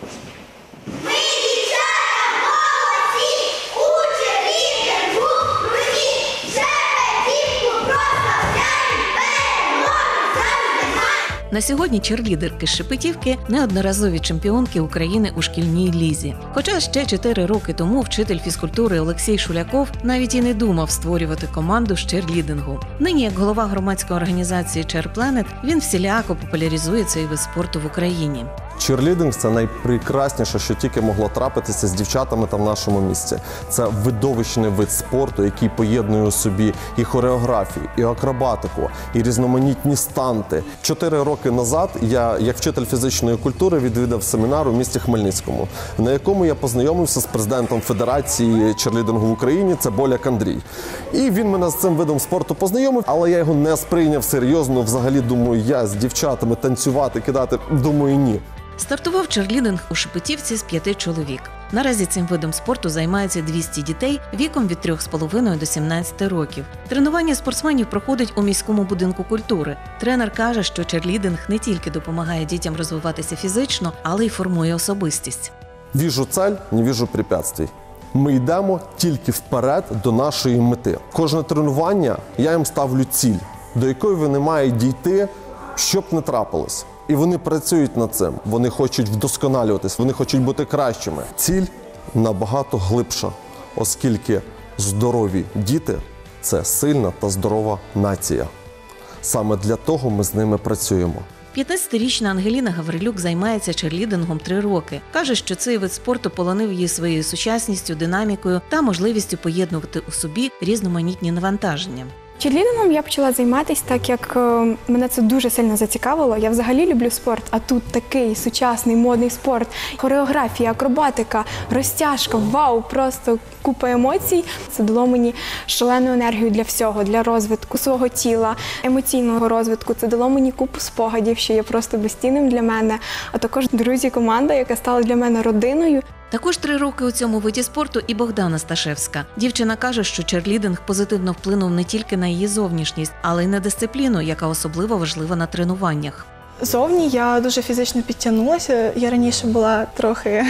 На сьогодні черлідерки з Шепетівки – неодноразові чемпіонки України у шкільній лізі. Хоча ще 4 роки тому вчитель фізкультури Олексій Шуляков навіть і не думав створювати команду з черлідингу. Нині, як голова громадської організації «Черлпленет», він всіляко популяризує цей вид спорту в Україні. Черлідинг – це найпрекрасніше, що тільки могло трапитися з дівчатами та в нашому місті. Це видовищний вид спорту, який поєднує у собі і хореографію, і акробатику, і різноманітні станти. 4 роки назад я, як вчитель фізичної культури, відвідав семінар у місті Хмельницькому, на якому я познайомився з президентом Федерації черлідингу в Україні, це Боляк Андрій. І він мене з цим видом спорту познайомив, але я його не сприйняв серйозно. Взагалі, думаю, я з дівчатами танцювати, кидати, думаю, ні. Стартував черлідинг у Шепетівці з 5 чоловік. Наразі цим видом спорту займаються 200 дітей віком від 3,5 до 17 років. Тренування спортсменів проходить у міському будинку культури. Тренер каже, що черлідинг не тільки допомагає дітям розвиватися фізично, але й формує особистість. Віжу цель, не віжу препятствий. Ми йдемо тільки вперед до нашої мети. Кожне тренування я їм ставлю ціль, до якої вони мають дійти, щоб не трапилось. І вони працюють над цим, вони хочуть вдосконалюватись, вони хочуть бути кращими. Ціль набагато глибша, оскільки здорові діти – це сильна та здорова нація. Саме для того ми з ними працюємо. 15-річна Ангеліна Гаврилюк займається черлідингом 3 роки. Каже, що цей вид спорту полонив її своєю сучасністю, динамікою та можливістю поєднувати у собі різноманітні навантаження. Черлідингом я почала займатися, так як мене це дуже сильно зацікавило. Я взагалі люблю спорт, а тут такий сучасний, модний спорт. Хореографія, акробатика, розтяжка, вау, просто купа емоцій. Це дало мені шалену енергію для всього, для розвитку свого тіла, емоційного розвитку. Це дало мені купу спогадів, що є просто безцінним для мене. А також друзі, команда, яка стала для мене родиною. Також 3 роки у цьому виді спорту і Богдана Сташевська. Дівчина каже, що черлідинг позитивно вплинув не тільки на її зовнішність, але й на дисципліну, яка особливо важлива на тренуваннях. Зовні я дуже фізично підтягнулася. Я раніше була трохи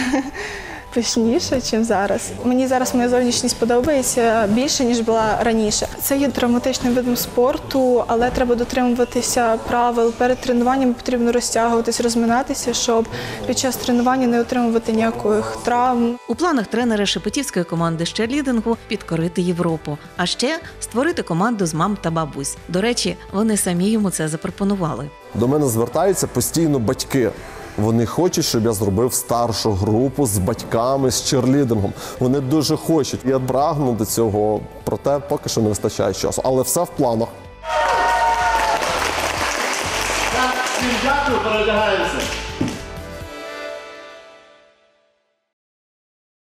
пишніше, ніж зараз. Мені зараз моя зовнішність подобається більше, ніж була раніше. Це є травматичним видом спорту, але треба дотримуватися правил. Перед тренуванням потрібно розтягуватись, розминатися, щоб під час тренування не отримувати ніяких травм. У планах тренера шепетівської команди з черлідингу підкорити Європу, а ще створити команду з мам та бабусь. До речі, вони самі йому це запропонували. До мене звертаються постійно батьки. Вони хочуть, щоб я зробив старшу групу з батьками, з черлідингом. Вони дуже хочуть. Я прагну до цього, проте поки що не вистачає часу. Але все в планах. Всім дякую, передягаємося.